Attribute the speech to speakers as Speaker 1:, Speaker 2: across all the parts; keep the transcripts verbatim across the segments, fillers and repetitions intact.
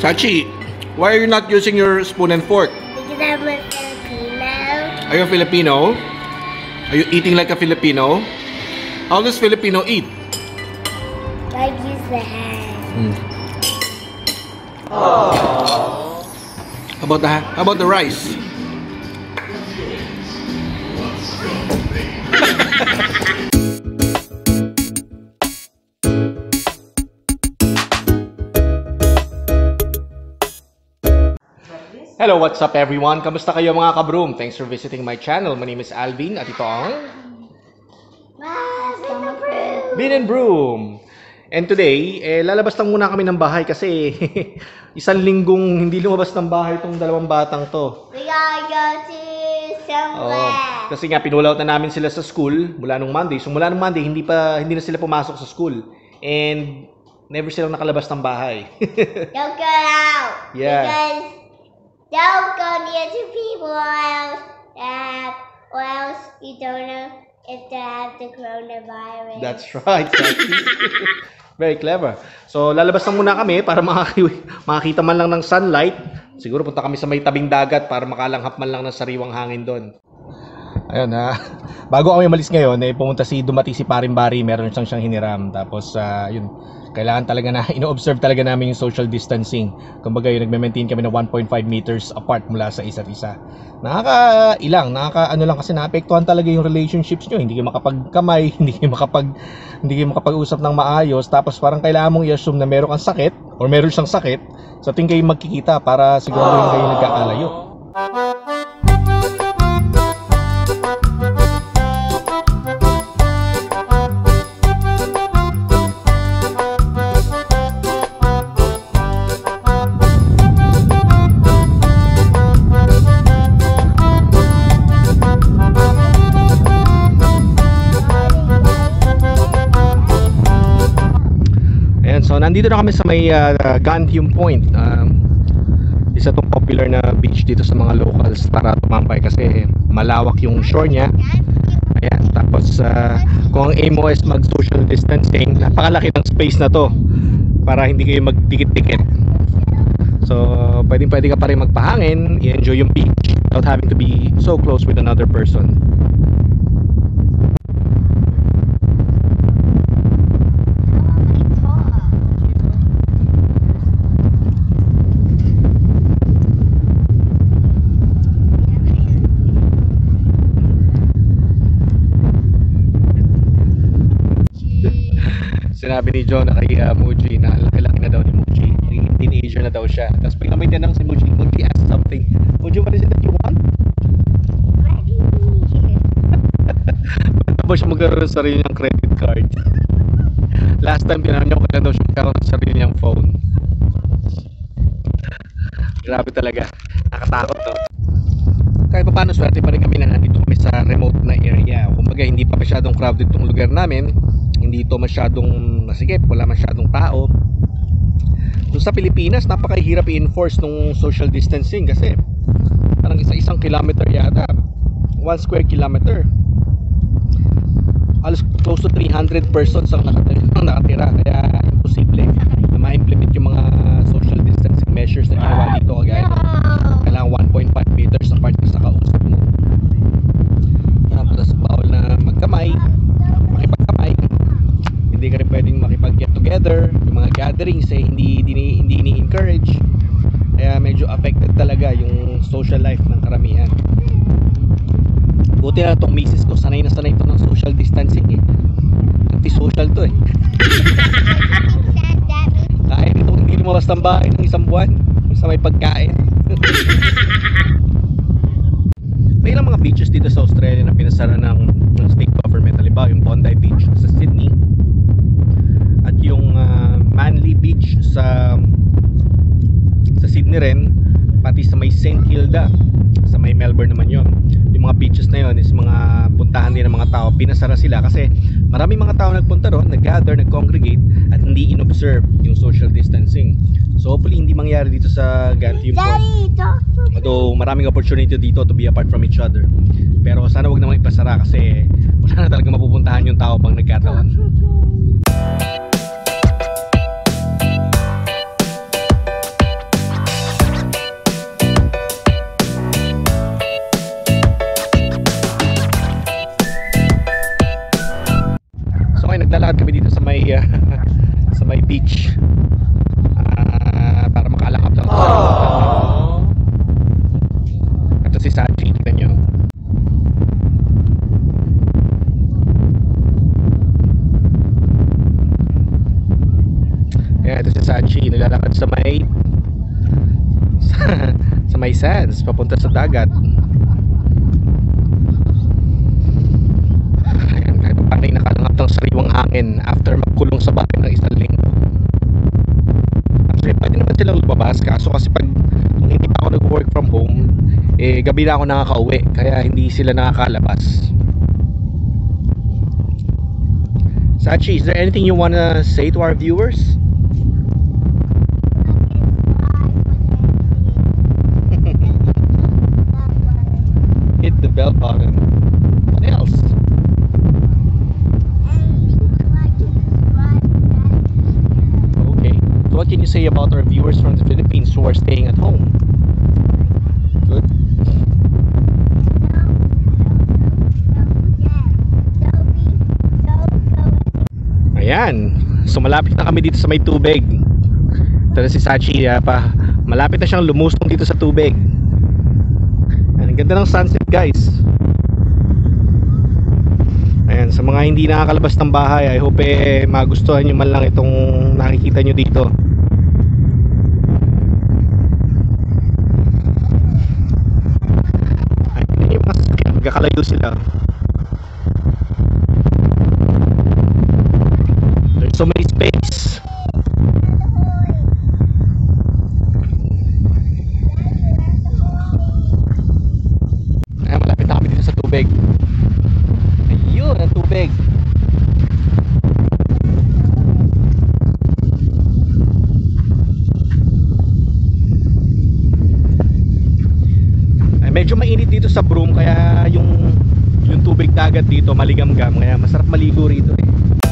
Speaker 1: Chachi, why are you not using your spoon and fork?
Speaker 2: Because I'm a Filipino.
Speaker 1: Are you a Filipino? Are you eating like a Filipino? How does Filipino eat?
Speaker 2: Like use the hand.
Speaker 1: Mm. How about the how about the rice? Hello, what's up everyone? Kamusta kayo mga ka-Broome? Thanks for visiting my channel. My name is Alvin at ito ang Bin and Broome. And today, eh, lalabas lang muna kami ng bahay kasi isang linggong hindi lumabas ng bahay itong dalawang batang to.
Speaker 2: We gotta go to somewhere.
Speaker 1: Oh, kasi nga pinulaut na namin sila sa school mula nung Monday. So mula nung Monday, hindi pa hindi na sila pumasok sa school. And never silang nakalabas ng bahay.
Speaker 2: Don't go out.
Speaker 1: Yeah.
Speaker 2: Because don't go near to people or else, uh, or else you don't know if they have the coronavirus.
Speaker 1: That's right. Very clever. So, lalabas na muna kami para makakita man lang ng sunlight. Siguro punta kami sa may tabing dagat para makalanghap man lang ng sariwang hangin doon. Ayun ha. Bago kami malis ngayon, eh, pumunta si Dumati si Paring Bari. Meron siyang siyang hiniram. Tapos, uh, yun. Kailangan talaga na, ino-observe talaga namin yung social distancing. Kumbaga yung nagme-maintain kami na one point five meters apart mula sa isa't isa. Nakaka-ilang, nakaka-ano lang kasi naapektuhan talaga yung relationships nyo. Hindi kayo makapagkamay, hindi kayo makapag, hindi kayo makapag-usap ng maayos. Tapos parang kailangan mong i-assume na meron kang sakit or meron siyang sakit. So tuwing kayo magkikita para siguro yung kayo nagkakalayo. So nandito na kami sa may uh, Ganthium Point. Um, isa tong popular na beach dito sa mga locals para tumambay kasi malawak yung shore niya. Ayan, tapos uh, kung ang aim mo is mag social distancing, napakalaki ng space na to para hindi kayo magdikit-dikit. So pwedeng pwede ka pa rin magpahangin, i-enjoy yung beach without having to be so close with another person. Sinabi ni John na kay uh, Muji na laki-laki na daw ni Muji. Teenager na daw siya. Tapos pag naman tinanong si Muji, Muji asked something. Muji, what is it that you want?
Speaker 2: Money.
Speaker 1: Ba't ba siya magkaroon ng sarili niyang credit card? Last time tinanong niya kailan daw siya magkaroon ng sarili niyang phone. Grabe talaga. Nakatakot to. Kahit pa paano swerte pa rin kami na nandito kami sa remote na area. Kumbaga hindi pa masyadong crowded itong lugar namin. Hindi ito masyadong masikip, wala masyadong tao. So sa Pilipinas, napakahirap i-enforce nung social distancing kasi parang isa-isang kilometer yata, one square kilometer, halos close to three hundred persons ang nakatira, kaya imposible na ma-implement yung mga social distancing measures na ginawa dito kagaya kailangan one point five meters apart sa kausap mo. Tapos bawal na magkamay, makipagkamay. Hindi ka rin pwedeng makipag-get together. Yung mga gatherings eh, hindi hindi ini-encourage. Kaya medyo affected talaga yung social life ng karamihan. Buti na itong misis ko, sanay na sanay ito ng social distancing eh. Anti-social to eh. Kaya ito hindi lumabas ng bahay ng isang buwan sa may pagkain. May ilang mga beaches dito sa Australia na pinasara ng, ng state government. Halimbawa yung Bondi Beach sa Sydney at yung uh, Manly Beach sa sa Sydney rin, pati sa may Saint Kilda sa may Melbourne naman yon. Yung mga beaches na yon is mga puntahan din ng mga tao. Pinasara sila kasi maraming mga tao nagpunta ron, nag-gather, nag-congregate at hindi in-observe yung social distancing. So hopefully hindi mangyari dito sa Ganthium Point. Although maraming opportunity dito to be apart from each other. Pero sana wag namang ipasara kasi wala na talaga mapupuntahan yung tao pag nagkataon. sa may beach. Uh, para makalakap lang. Ito si Sachi, tignan nyo. Ayan, ito si Sachi, naglalakad sa may sa, sa may sands, papunta sa dagat. Ayan, kahit paano yung nakalangap ng sariwang hangin after magkulong sa bahay ng isang linggo. Actually, pwede naman silang lumabas, kaso kasi pag kung hindi pa ako nag-work from home, eh gabi na ako nakaka-uwi, kaya hindi sila nakakalabas. Sachi, is there anything you wanna say to our viewers? Hit the bell button. What else? Okay. So what can you say about our viewers from the Philippines who are staying at home? Good. Ayan. So malapit na kami dito sa may tubig. Ito na si Sachi, uh, pa. Malapit na siyang lumusong dito sa tubig. Ang ganda ng sunset, guys. Ayan, sa mga hindi nakakalabas ng bahay, I hope eh magustuhan nyo man lang itong nakikita nyo dito. Ayan yung mga sasakyan, magkakalayo sila. There's so many space. Ayan, malapit na kami dito sa tubig. Ayun, ang tubig. Ay, medyo mainit dito sa Broome, kaya yung yung tubig dagat dito maligamgam, kaya masarap maligo rito eh.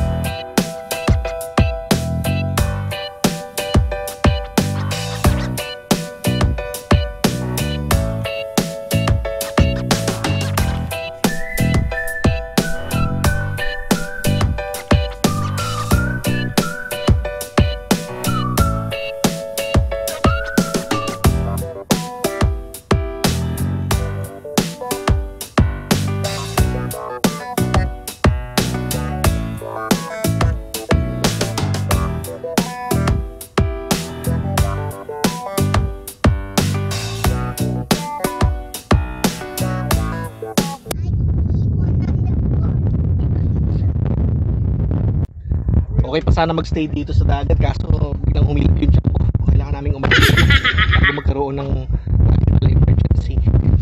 Speaker 1: Okay pa sana magstay dito sa dagat, kaso biglang humilip yung tiyan ko. Kailangan naming umalis bago magkaroon ng national emergency.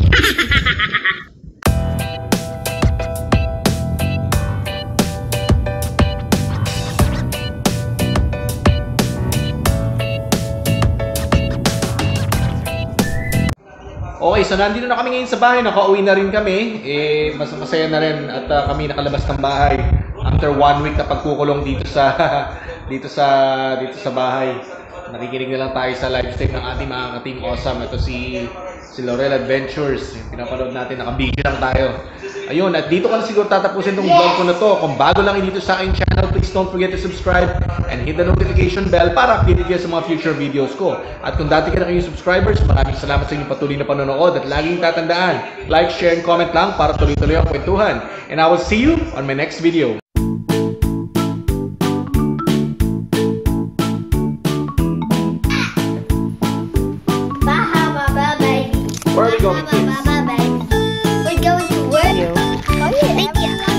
Speaker 1: Okay, so nandito na kami ngayon sa bahay, nakauwi na rin kami. Eh, mas masaya na rin at uh, kami nakalabas ng bahay after one week na pagkukulong dito sa dito sa dito sa bahay. Nakikinig na lang tayo sa live stream ng ating mga ka-team awesome. Ito si si Laurel Adventures. Pinapanood natin, naka-video lang tayo. Ayun, at dito ka na siguro tatapusin tong vlog ko na to. Kung bago lang dito sa aking channel, please don't forget to subscribe and hit the notification bell para updated kayo sa mga future videos ko. At kung dati ka na kayong subscribers, maraming salamat sa inyong patuloy na panonood at laging tatandaan, like, share, and comment lang para tuloy-tuloy ang kwentuhan. And I will see you on my next video.
Speaker 2: Where are we going, kids? We're going to work. Oh, yeah. Thank you.